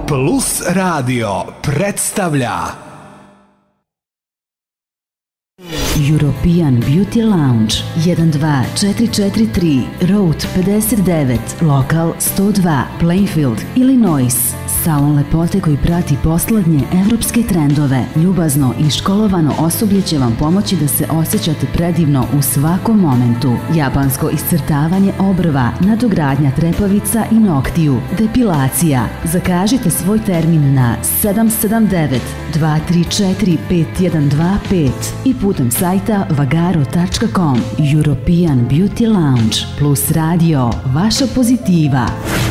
Plus Radio predstavlja European Beauty Lounge 12443 Route 59 Lokal 102 Plainfield, Illinois. Salon lepote koji prati poslednje evropske trendove. Ljubazno i školovano osoblje će vam pomoći da se osjećate predivno u svakom momentu. Japansko iscrtavanje obrva, nadogradnja trepavica i noktiju, depilacija. Zakažite svoj termin na 779-234-5125 i putem sajta vagaro.com. European Beauty Lounge Plus Radio, vaša pozitiva.